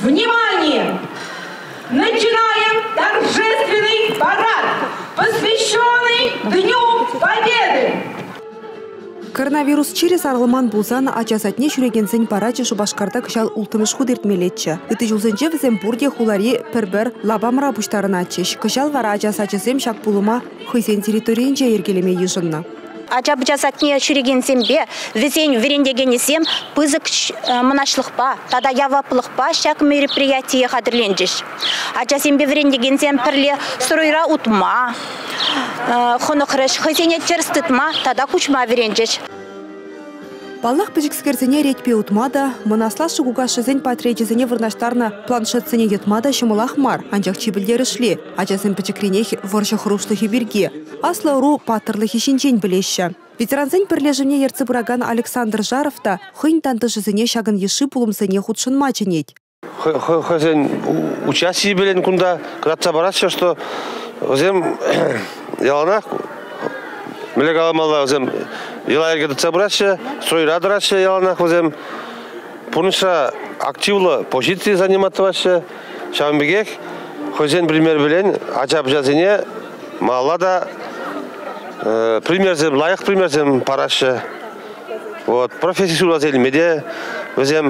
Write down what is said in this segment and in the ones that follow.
Внимание! Начинаем торжественный парад, посвященный Дню Победы! Коронавирус через арылман булзан ачасатне шүрегенсен парачы Шубашкарта кышал ултымыш худертмелетчі. Үті жылзынче візем бұрде хулари пір-бір лабамыра бұштарын атчыш. Кышал вара ачасачысем шак булыма хыйсен территориенче ергелеме ежынна. Ача бычасатне шүрегенсембе, візен верендегенесем пызык мұнашлықпа, тада яваплықпа шак мероприятие қадырленжіш. Ачасембе верендегенсем пірле сұрыйра утма, хонықырыш, хызене терстытма, тада кучма веренжіш. Баллах пыжікскерзіне ретпе утмада, мұнасла шығуғашызен патриетизіне вырнаштарна планшетсіне етмада шымылах мар, анжақ чебілдер ішле, ачасын пыжікренех варшы хұрышлығы берге. Аслы ұру паттырлығы шинчен білеші. Ветеранзен пірлежіне ерцы бұраган Александр Жаровта хыйн тантышызіне шагын еші пулымсыне худшын мачынет. Хызен участие білен күнда кратца баратшы, что өзем яланақ, мілек аламалда өзем ела ергедіца баратшы, стройра даратшы яланақ өзем. Пұрныша активлы позиции заниматыватшы, шамбегек, хызен пример білен, ачап жазыне, малада примерзем, лайық примерзем парашы. Вот, профессия сулазели меде, өзем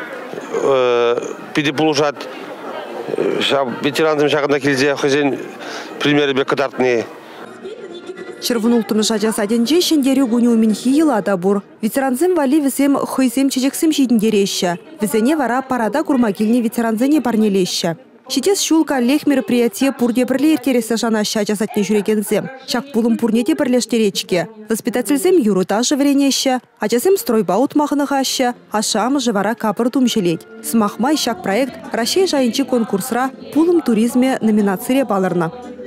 пиде пулушат, ветеранзем шағында келзе, хызен примері бек кыдартны. Червонултымыш ачасаденже шендері гуну минхи елада бұр. Ветеранзем вали візем хыйзем чечексем шейдіндереші. Візене вара парада курмагилне ветеранзене парнелеші. Шитес шулка лех мероприятие пурде бірле ертересі жанашы ачасатне жүрегензем. Шак пулым пурнете бірлештеречке. Воспитательзем юруташы вренеші, ачасем стройба утмағынығашы, ашам жывара капыр тумшелет. Смахмай шак проект Рашей жайынчы конкурсра пулым туризме номинацире балырна.